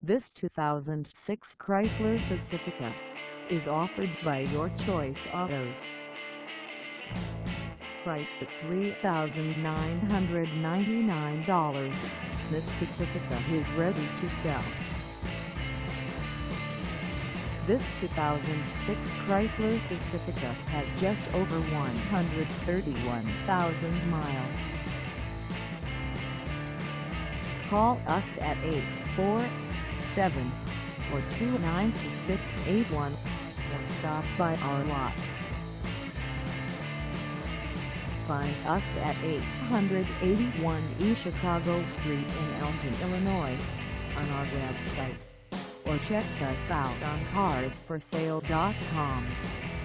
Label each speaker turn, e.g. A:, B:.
A: This 2006 Chrysler Pacifica is offered by Your Choice Autos. Priced at $3,999, this Pacifica is ready to sell. This 2006 Chrysler Pacifica has just over 131,000 miles. Call us at 847-429-2681 or stop by our lot. Find us at 881 East Chicago Street in Elgin, Illinois, on our website, or check us out on carsforsale.com.